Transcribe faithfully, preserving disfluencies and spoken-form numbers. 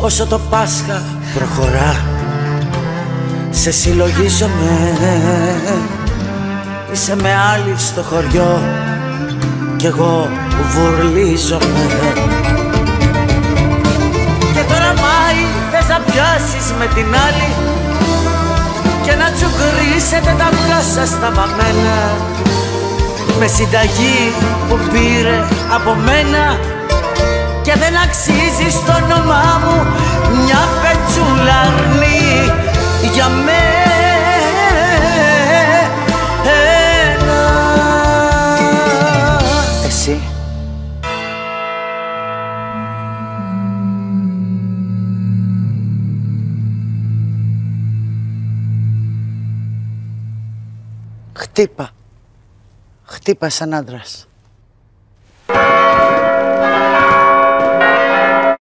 όσο το Πάσχα προχωρά. Σε συλλογίζομαι, είσαι με άλλη στο χωριό κι εγώ βουρλίζομαι. Και τώρα Μάη θες να πιάσεις με την άλλη και να τσουκρίσετε τα αυγά σας τα βαμμένα με συνταγή που πήρε από μένα και δεν αξίζει στο όνομά μου μια πετσούλα αρνή για μένα. Εσύ χτύπα, χτύπα σαν άντρας.